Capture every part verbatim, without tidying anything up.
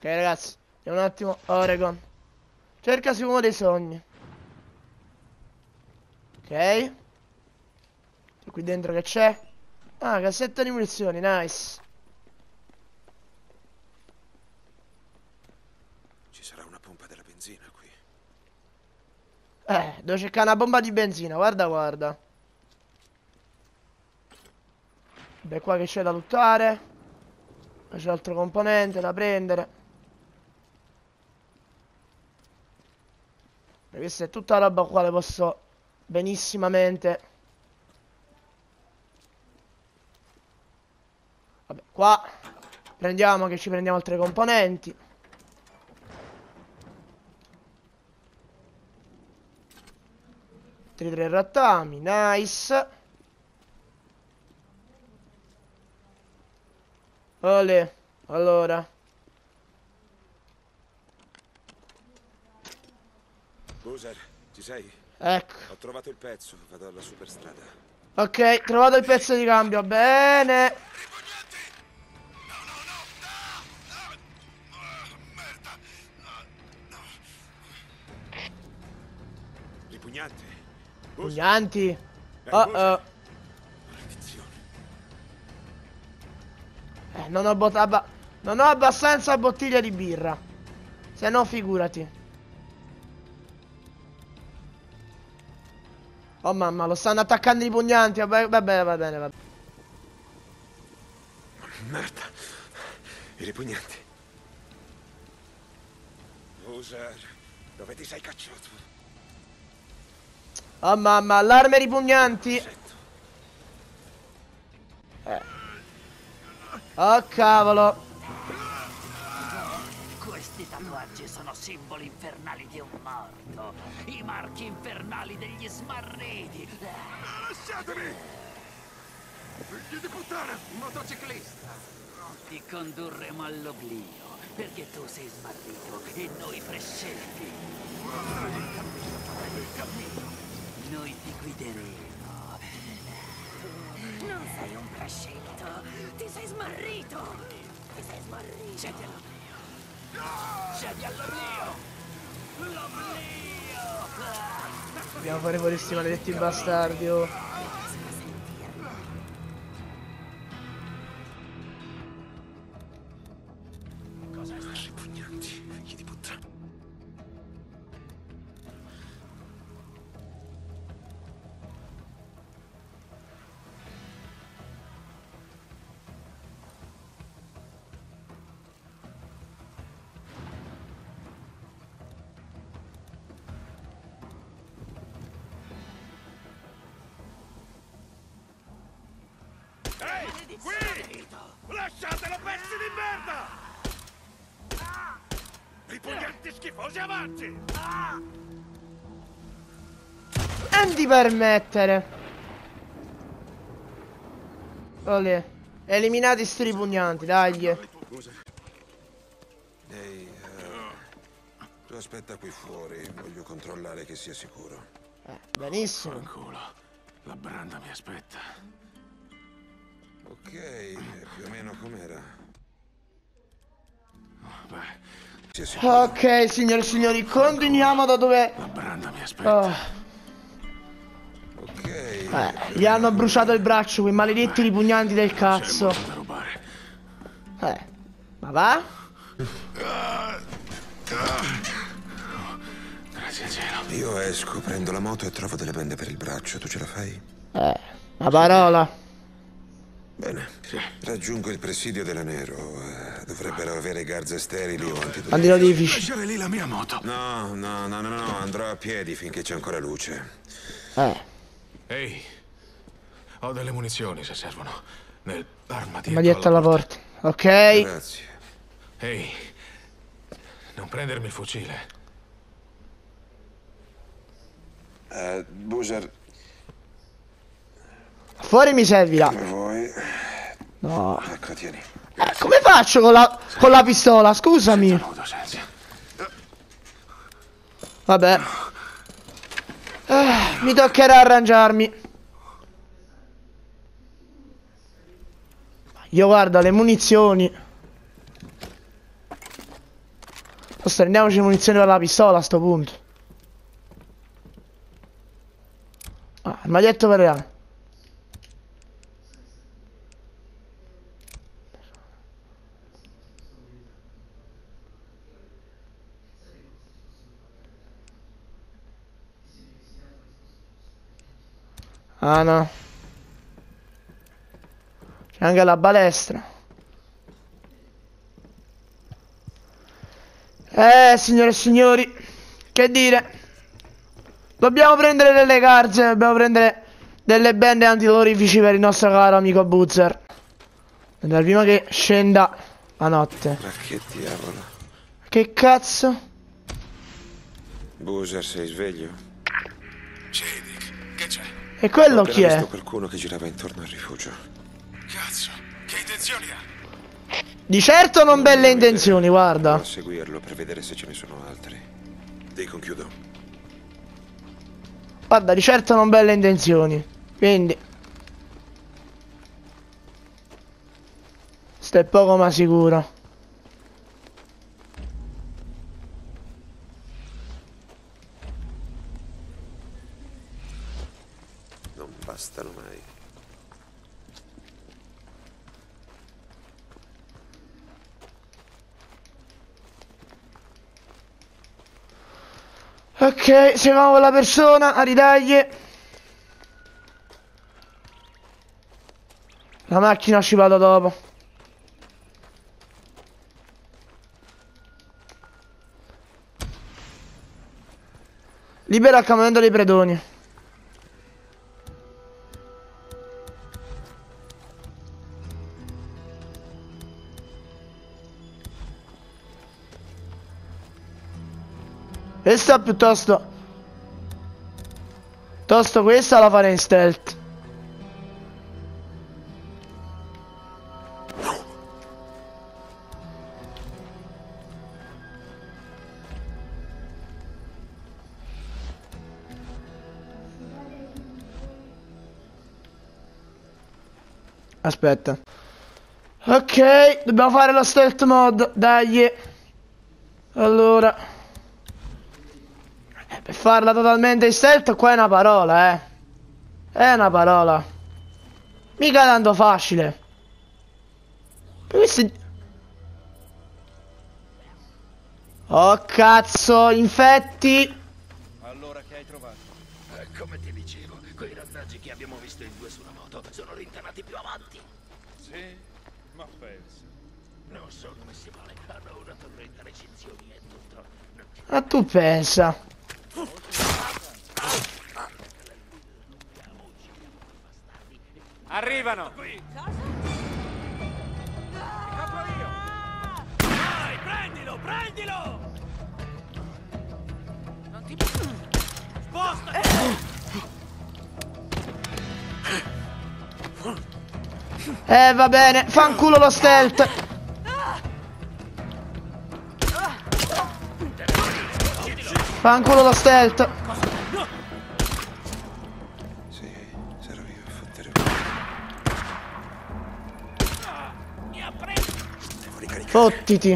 Ok ragazzi, andiamo un attimo. Oregon. Cercasi uno dei sogni. Ok. Qui dentro che c'è? Ah, cassetta di munizioni, nice. Ci sarà una pompa della benzina qui. Eh, devo cercare una bomba di benzina, guarda, guarda. Beh, qua che c'è da lottare. C'è altro componente da prendere. E questa è tutta la roba qua, le posso benissimamente. Vabbè, qua prendiamo che ci prendiamo altre componenti. Altri tre rattami, nice. Olè, allora. Boozer, ci sei? Ecco. Ho trovato il pezzo, vado alla superstrada. Ok, trovato il pezzo di cambio, bene. Ripugnante. Pugnanti. Ehi, Oh Boozer. oh. Maledizione. Eh, non ho, bot- abba- non ho abbastanza bottiglie di birra. Se no, figurati. Oh mamma, lo stanno attaccando i pugnanti. Vabbè, va bene, va bene, va bene. Merda. I ripugnanti. Boozer, dove ti sei cacciato? Oh mamma, allarme ripugnanti. Eh. Oh cavolo. Questi tatuaggi sono simboli infernali di un morto. I marchi infernali degli smarriti. Lasciatemi! Figli di puttana! Motociclista! Ti condurremo all'oblio, perché tu sei smarrito e noi prescelti. Il cammino, fratello, il cammino. Noi ti guideremo. Non sei un prescelto, ti sei smarrito. Ti sei smarrito. Cedi all'oblio. Cedi all'oblio. L'oblio. Andiamo a fare fuori questi maledetti bastardi, oh. Ripugnanti, figli di puttana. Ehi, qui! Lasciatelo, pezzi di merda! Ripugnanti schifosi, avanti! Non ti permettere. Olè. Eliminati sti ripugnanti, dai. Ehi, uh, tu aspetta qui fuori, voglio controllare che sia sicuro. Eh, benissimo. Fanculo, la branda mi aspetta. Ok, più o meno com'era. Beh, Sia sicuro. Ok, signore e signori, continuiamo da dove... la branda mi aspetta. Oh. Ok. Eh, gli hanno bruciato il braccio, quei maledetti ripugnanti del C'è cazzo. molto da rubare. Eh, ma va? Grazie al cielo. Io esco, prendo la moto e trovo delle bende per il braccio. Tu ce la fai? Eh, la parola. Bene. Raggiungo il presidio della Nero. Eh, dovrebbero avere garze sterili o antidolorifici. Antidolorifici. Lasciare lì la mia moto. No, no, no, no, no. Andrò a piedi finché c'è ancora luce. Eh, Ehi, ho delle munizioni se servono. Nell'arma ma dietro dietro alla porta. Ok. Grazie. Ehi, non prendermi il fucile. Uh, Boozer, Fuori mi servirà. come vuoi. No. Ecco, tieni. Eh, come faccio con la, con la pistola? Scusami. Saluto, senza. Vabbè. Eh, mi toccherà arrangiarmi. Io guarda le munizioni. Forse prendiamoci munizioni per la pistola a sto punto. Ah, armadietto per reale. Ah no. C'è anche la balestra. Eh signore e signori, che dire. Dobbiamo prendere delle garze. Dobbiamo prendere delle bende antidolorifici per il nostro caro amico Boozer. Prima che scenda la notte. Ma che diavolo? Che cazzo? Boozer, sei sveglio? Sì, Dick, che c'è? E quello Ho chi appena è? visto qualcuno che girava intorno al rifugio. Cazzo, che intenzioni ha? Di certo non belle Ne ho intenzioni, idea. guarda. Provo a seguirlo per vedere se ce ne sono altri. Ti conchiudo. Guarda, di certo non belle intenzioni. Quindi sto è poco ma sicuro. Non bastano mai. Ok, seguiamo quella persona, a ridagli. La macchina ci vado dopo. Libera il campamento dei predoni. Questa piuttosto Piuttosto questa la farei in stealth. Aspetta. Ok, dobbiamo fare lo stealth mode. Dai. Allora, per farla totalmente in stealth qua è una parola, eh. È una parola. Mica tanto facile. Per questi... Oh cazzo, infetti. Allora che hai trovato? Eh, come ti dicevo, quei randaggi che abbiamo visto in due sulla moto sono rintanati più avanti. Sì? Ma pensa. Non sono messi male, hanno una torretta recinzioni e tutto. Ma tu pensa. Arrivano! Qui! Copro io! Vai, prendilo, prendilo! Non ti... Sposta! Eh va bene, fanculo lo stealth. Fanculo lo stealth. Sì, sarò io a fottere. Devo ricaricare. Fottiti.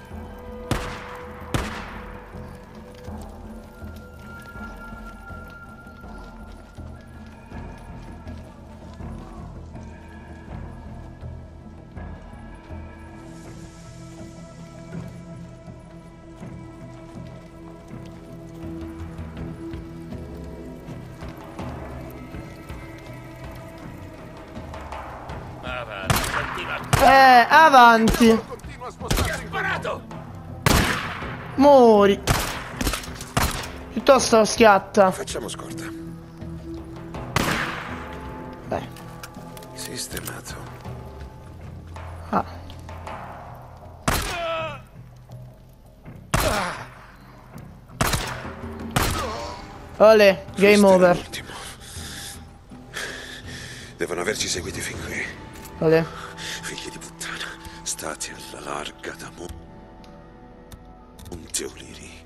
Eh, avanti. Sparato! Muori. Piuttosto schiatta. Facciamo scorta. Beh. Sistemato. Ah. Olè, game Questo era over. l'ultimo. Devono averci seguiti fin qui. Olè. Figli di puttana, stati alla larga da Mo- Monte Uliri.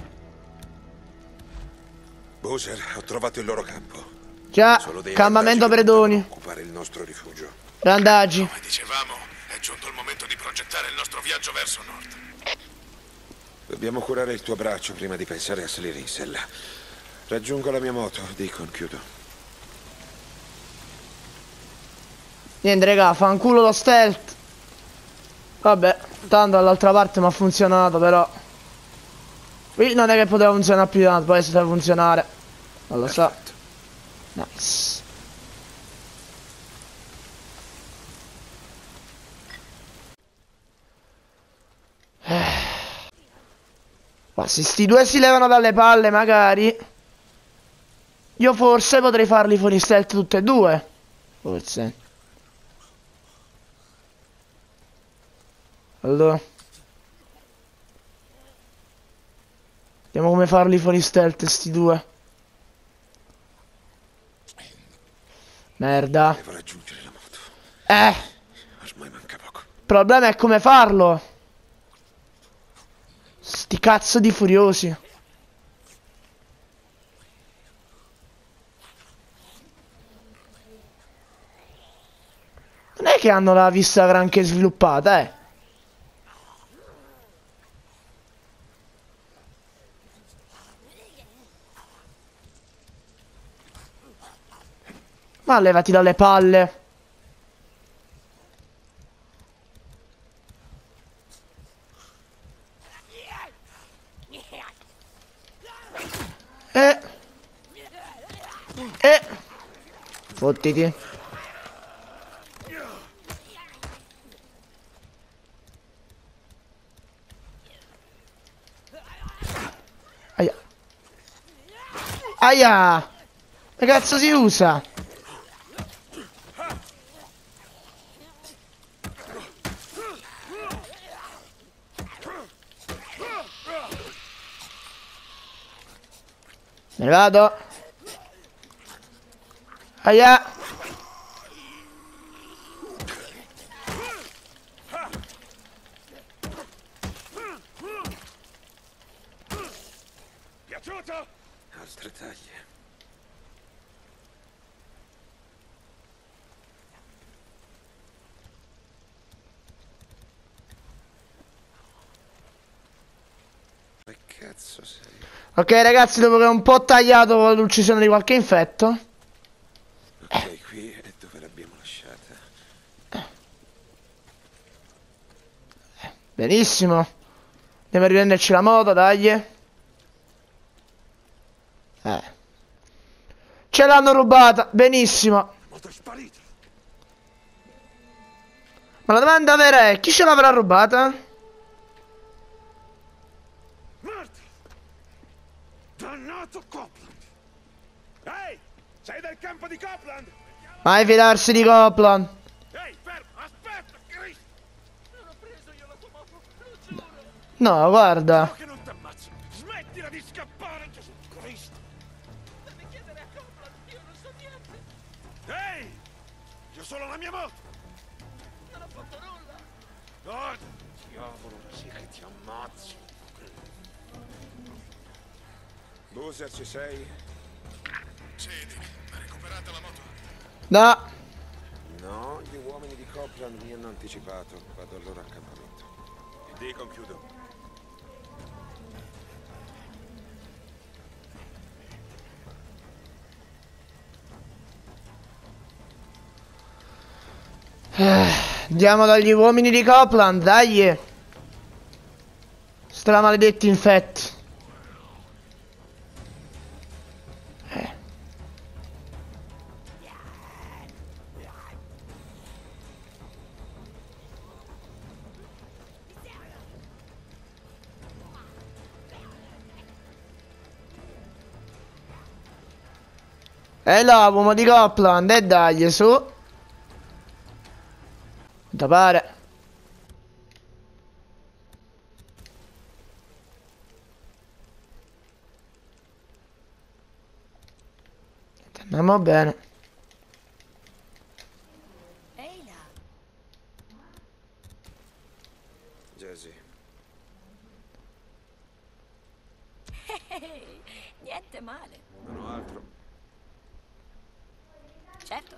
Boozer, ho trovato il loro campo. Già, Solo dei campamento randaggi che predoni. tentano di occupare il nostro rifugio. Randaggi. Come dicevamo, è giunto il momento di progettare il nostro viaggio verso nord. Dobbiamo curare il tuo braccio prima di pensare a salire in sella. Raggiungo la mia moto, Deacon, chiudo. Niente, raga, fanculo lo stealth. Vabbè, tanto dall'altra parte mi ha funzionato, però. Qui non è che poteva funzionare più di tanto, poi se deve funzionare. Non lo so. Nice. Eh. Ma se sti due si levano dalle palle, magari io forse potrei farli fuori stealth tutte e due. Forse. Allora, vediamo come farli fuori stealth sti due. Merda. Devo raggiungere la moto. Eh. Ormai manca poco. Il problema è come farlo. Sti cazzo di furiosi. Non è che hanno la vista granché sviluppata, eh. Ma levati dalle palle. Eh. Eh. Fottiti. Aia. Aia. Che cazzo si usa? Me ne vado. Aia. Piaciuto? Altre taglie. Che cazzo sei? Ok ragazzi, dopo che ho un po' tagliato con l'uccisione di qualche infetto. Ok, qui è dove l'abbiamo lasciata. Benissimo. Andiamo a riprenderci la moto, dai. Eh. Ce l'hanno rubata, benissimo. La moto è sparita. Ma la domanda vera è, chi ce l'avrà rubata? Marta! Dannato Copland! Ehi! Sei del campo di Copland? Mai fidarsi di Copland. Ehi, fermo! Aspetta, Cristo! Non ho preso io la tua moto, lo giuro! No, guarda. So che non t'ammazzo! Smettila di scappare, Gesù Cristo! Devi chiedere a Copland, io non so niente! Ehi! Io solo la mia moto! Non ho fatto nulla! No, diavolo, sì che ti ammazzo! Boozer, ci sei? Sì, Dick, hai recuperato la moto? No. No, gli uomini di Copland mi hanno anticipato. Vado al loro accampamento. Deacon, chiudo. Andiamo dagli uomini di Copland, dai. Stramaledetti infetti. Eh. E là, uomo di Copland, e dai, su. Da pare. Andiamo bene. Ehi là. Jesse. Ehi, niente male. Non ho altro. Certo.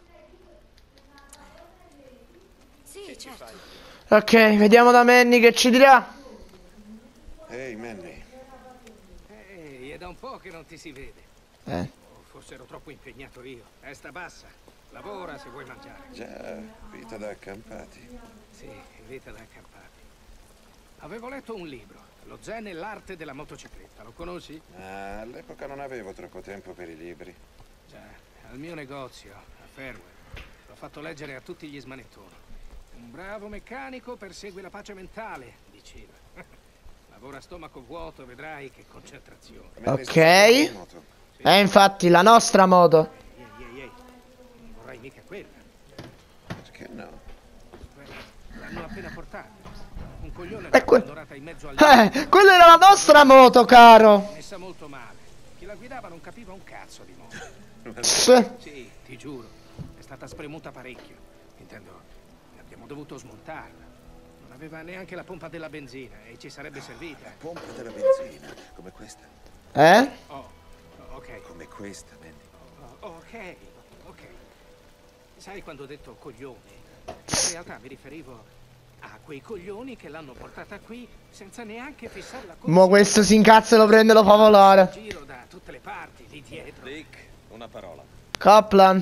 Sì, certo. Ok, vediamo da Manny che ci dirà. Ehi, Manny. Ehi, è da un po' che non ti si vede. Eh. O forse ero troppo impegnato io. Testa bassa. Lavora se vuoi mangiare. Già, vita da accampati. Sì, vita da accampati. Avevo letto un libro, Lo zen e l'arte della motocicletta. Lo conosci? Ah, all'epoca non avevo troppo tempo per i libri. Già, al mio negozio, a Fairway. L'ho fatto leggere a tutti gli smanettoni. Un bravo meccanico persegue la pace mentale, diceva. Lavora a stomaco vuoto, vedrai che concentrazione. Ok. Eh, Eh, infatti, la nostra moto. Ehi, ehi, ehi, non vorrai mica quella. Perché no? Quella l'hanno appena portata. Un coglione E l'ha que- abbandonata in mezzo al Eh, quella era la nostra moto, caro. messa molto male. Chi la guidava non capiva un cazzo di moto. Sì. Sì, ti giuro. È stata spremuta parecchio. Intendo, abbiamo dovuto smontarla. Non aveva neanche la pompa della benzina e ci sarebbe servita. Pompa della benzina, come questa. Eh? Oh, ok. Come questa, Manny. Oh, ok, ok. Sai quando ho detto coglioni? In realtà mi riferivo a quei coglioni che l'hanno portata qui senza neanche fissarla con Mo questo si incazza e lo prende e lo fa volare. giro da tutte le parti, lì dietro. Dick, una parola. Copland.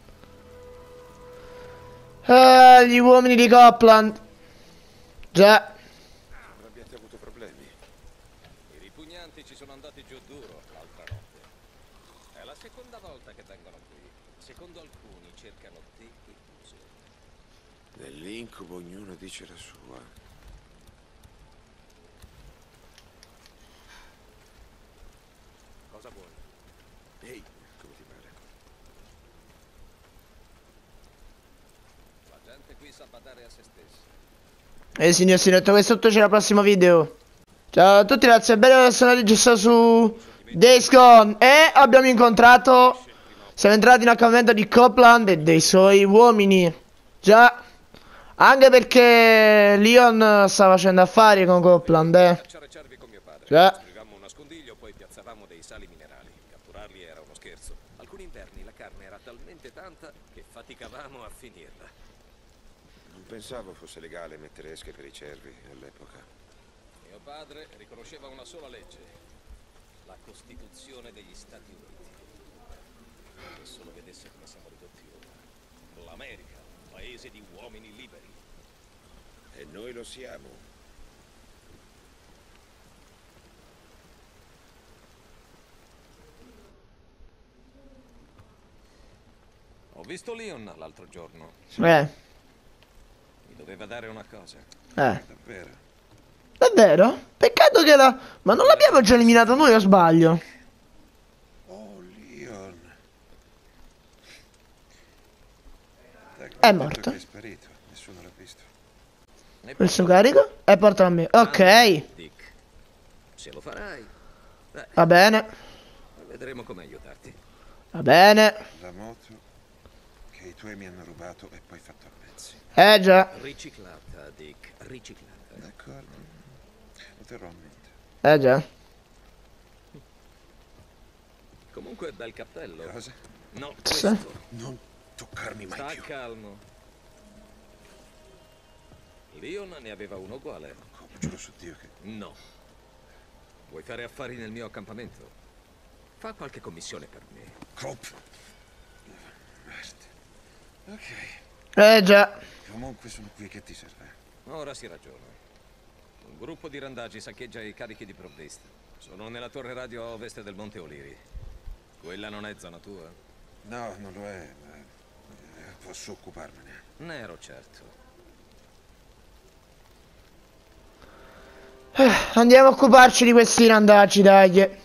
Ah, gli uomini di Copland. Già. Non abbiate avuto problemi. I ripugnanti ci sono andati giù duro l'altra notte. È la seconda volta che vengono qui. Secondo alcuni cercano te e Uso. Nell'incubo ognuno dice la sua. Cosa vuoi? Ehi, come ti pare? La gente qui sa badare a se stessa. E eh, signor Sinetto, qui sotto c'è il prossimo video. Ciao a tutti, grazie, bello di essere registrato su Days Gone. E abbiamo incontrato, siamo entrati in accampamento di Copland e dei suoi uomini. Già. Anche perché Leon sta facendo affari con Copland, eh. Cacciare cervi con mio padre. Già. Costruivamo un nascondiglio, poi piazzavamo dei sali minerali. Catturarli era uno scherzo. Alcuni inverni la carne era talmente tanta che faticavamo a finirla. Non pensavo fosse legale mettere esche per i cervi all'epoca. Mio padre riconosceva una sola legge, la Costituzione degli Stati Uniti. Se solo vedesse come siamo ridotti ora. L'America, un paese di uomini liberi. E noi lo siamo. Ho visto Leon l'altro giorno. Eh. Mi doveva dare una cosa. Eh. Davvero? Davvero? Peccato che la... Ma non l'abbiamo già eliminato noi o sbaglio? Oh, Leon. Da È quel morto. tanto che è sparito, nessuno l'ha visto. Ne Il suo carico? E portalo a me. Ok. Dick, se lo farai, beh, Va bene. vedremo come aiutarti. Va bene. La moto che i tuoi mi hanno rubato e poi fatto a pezzi. Eh già. Riciclata, Dick, riciclata. D'accordo. Lo terrò a mente. Eh già. Comunque bel cappello. Cosa? No, Sì. questo. Non toccarmi mai Sta più. calmo. Leon ne aveva uno uguale. Come, giuro su Dio che... No. Vuoi fare affari nel mio accampamento? Fa qualche commissione per me. Cop. Merda. Ok. Eh già. Comunque sono qui, che ti serve? Ora si ragiona. Un gruppo di randaggi saccheggia i carichi di provvista. Sono nella torre radio a ovest del Monte Oliri. Quella non è zona tua? No, non lo è, ma eh, posso occuparmene. Ne ero certo. Eh, andiamo a occuparci di questi randaggi, dai.